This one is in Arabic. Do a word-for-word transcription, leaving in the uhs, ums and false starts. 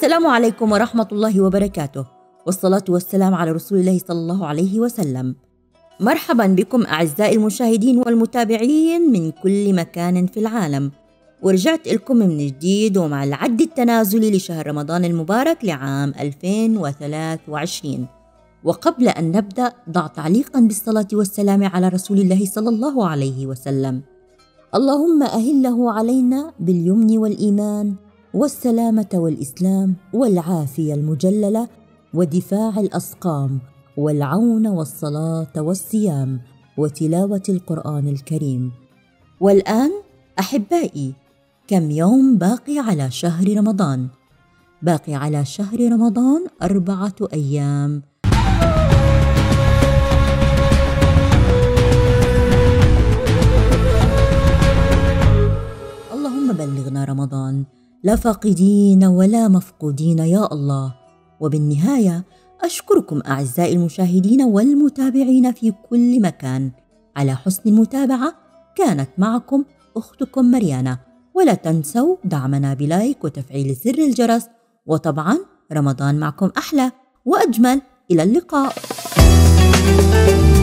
السلام عليكم ورحمة الله وبركاته، والصلاة والسلام على رسول الله صلى الله عليه وسلم. مرحبا بكم أعزائي المشاهدين والمتابعين من كل مكان في العالم، ورجعت لكم من جديد ومع العد التنازلي لشهر رمضان المبارك لعام ألفين وثلاثة وعشرين. وقبل أن نبدأ ضع تعليقا بالصلاة والسلام على رسول الله صلى الله عليه وسلم. اللهم أهله علينا باليمن والإيمان والسلامة والإسلام والعافية المجللة ودفاع الأسقام والعون والصلاة والصيام وتلاوة القرآن الكريم. والآن أحبائي، كم يوم باقي على شهر رمضان؟ باقي على شهر رمضان أربعة أيام. اللهم بلغنا رمضان لا فاقدين ولا مفقودين يا الله. وبالنهاية أشكركم أعزائي المشاهدين والمتابعين في كل مكان على حسن المتابعة. كانت معكم أختكم مريانا، ولا تنسوا دعمنا بلايك وتفعيل زر الجرس، وطبعا رمضان معكم أحلى وأجمل. إلى اللقاء.